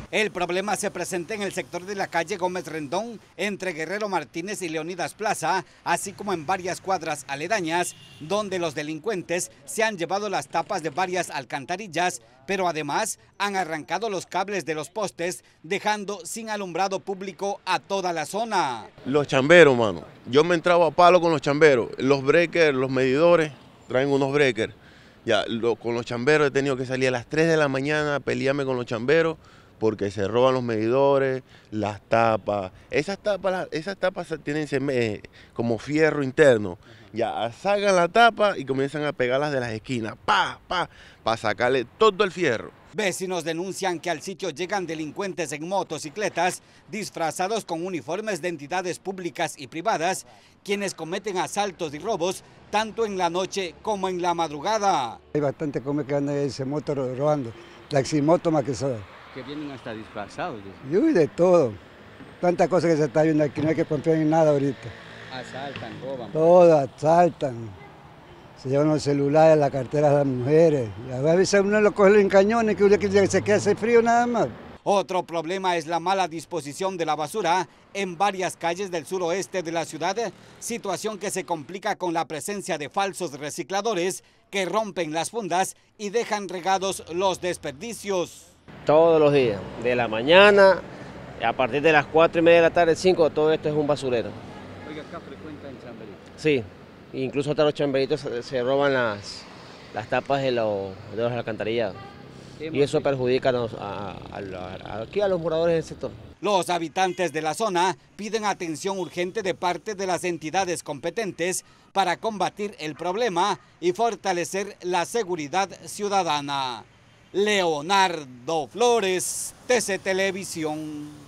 El problema se presenta en el sector de la calle Gómez Rendón, entre Guerrero Martínez y Leonidas Plaza, así como en varias cuadras aledañas, donde los delincuentes se han llevado las tapas de varias alcantarillas, pero además han arrancado los cables de los postes, dejando sin alumbrado público a toda la zona. Los chamberos, mano. Yo me entraba a palo con los chamberos. Los breakers, los medidores, traen unos breakers. Ya, con los chamberos he tenido que salir a las 3 de la mañana a pelearme con los chamberos, porque se roban los medidores, las tapas. Esas tapas tienen como fierro interno. Ya, sacan la tapa y comienzan a pegarlas de las esquinas, para sacarle todo el fierro. Vecinos denuncian que al sitio llegan delincuentes en motocicletas, disfrazados con uniformes de entidades públicas y privadas, quienes cometen asaltos y robos tanto en la noche como en la madrugada. Hay bastante como que andan ese moto robando, taximoto más que eso. Que vienen hasta disfrazados. Y de todo. Tantas cosas que se está viendo aquí, no hay que confiar en nada ahorita. Asaltan, roban. Todo asaltan. Se llevan los celulares, las carteras de las mujeres. Y a veces uno lo coge en cañones, que se queda frío nada más. Otro problema es la mala disposición de la basura en varias calles del suroeste de la ciudad, situación que se complica con la presencia de falsos recicladores que rompen las fundas y dejan regados los desperdicios. Todos los días, de la mañana, a partir de las 4:30 de la tarde, 5, todo esto es un basurero. Oiga, acá frecuentan chamberito. Sí, incluso hasta los chamberitos se roban las tapas de los alcantarillados. Y eso perjudica aquí a los moradores del sector. Los habitantes de la zona piden atención urgente de parte de las entidades competentes para combatir el problema y fortalecer la seguridad ciudadana. Leonardo Flores, TC Televisión.